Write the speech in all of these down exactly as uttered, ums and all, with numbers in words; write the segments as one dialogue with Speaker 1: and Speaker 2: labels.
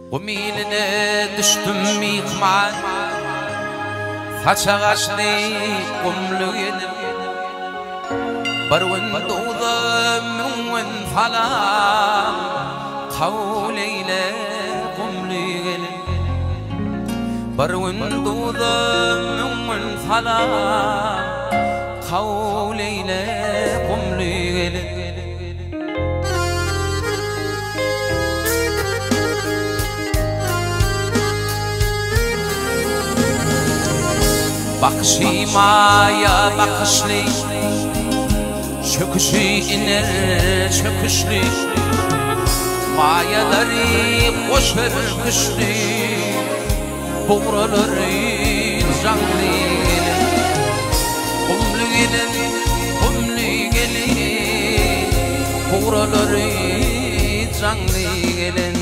Speaker 1: Qumilene düştüm miqman Saçağaçlı qumlu yedim Barwin doğdum münwin falan Qavleyle qumlu yedim Barwin doğdum münwin falan Qavleyle qumlu yedim Bakışıma ya bakışlı Çöküşü iner çöküşlü Mayaları koşar kışlı Buğraları canlı gelin Kumlu gelin, kumlu gelin Buğraları canlı gelin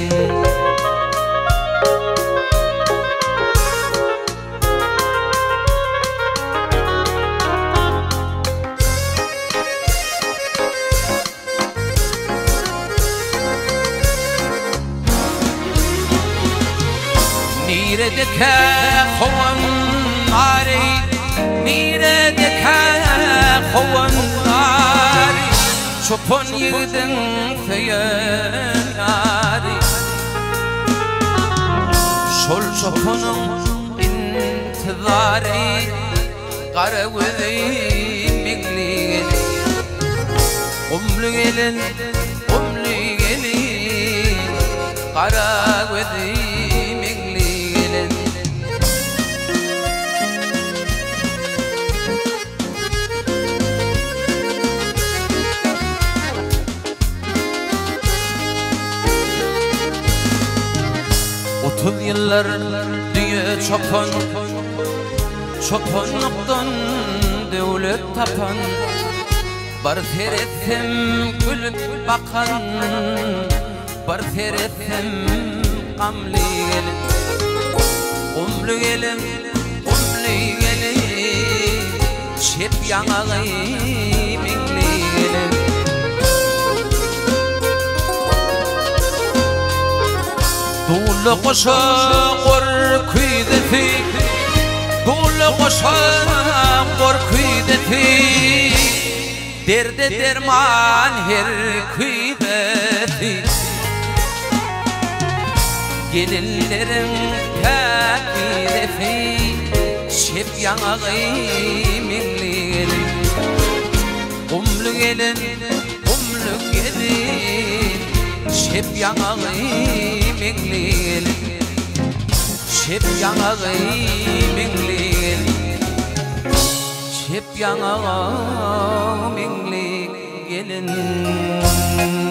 Speaker 1: Niredeke kovan nari Niredeke kovan nari Çopon yedin feyen nari Şol çoponun intizari Qaravudi migli gelin Qumlu gelin, qumlu gelin Qaravudi Otuz yıllar diye çopan Çopanlıktan devlet tapan Barfer etsem gülüp bakan Barfer etsem gamlı gelin Qumlu gelin, qumlu gelin Şep yanağı mingli gelin Dolu koşa korkuydefi Dolu koşa korkuydefi Derde derman her kıydefi Gelinlerin kakidefi Şep yanağı mingli gelin Qumlu gelin, qumlu gelin Şep yanağı mingli gelin Şep yanağı mingli gelin Şep yanağı mingli gelin